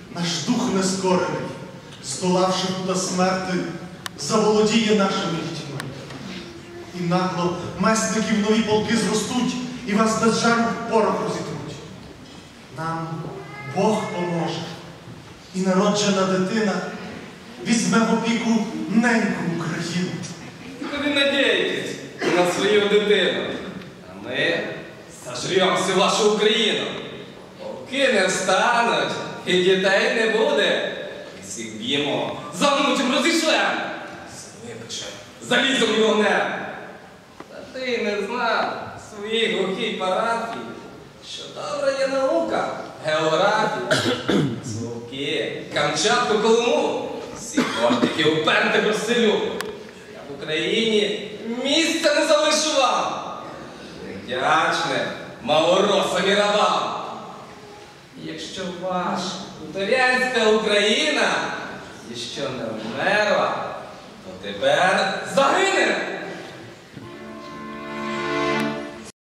наш дух нескорений, здолавши пута смерти, заволодіє нашими дітьми. І нагло месників нові полки зростуть, і вас без жалю в порох розітруть. Нам Бог поможе, і народжена дитина візьме в опіку неньку Україну. Ви надієтесь на свою дитину, а ми сожремо всю вашу Україну. Полки не встануть, і дітей не буде. Всіх б'ємо, замучим, розійшлем, випечем, залізом і вогнем. Та ти не знав своїй глухій парафії, що добра є наука, географія, Словки, Камчатку, Колиму, всі кортики уперти розселю. Я в Україні місця не залишу вам, невдячне, малоросам і рабам. Якщо ваша хуторянська Україна ще не вмерла, то тепер загине.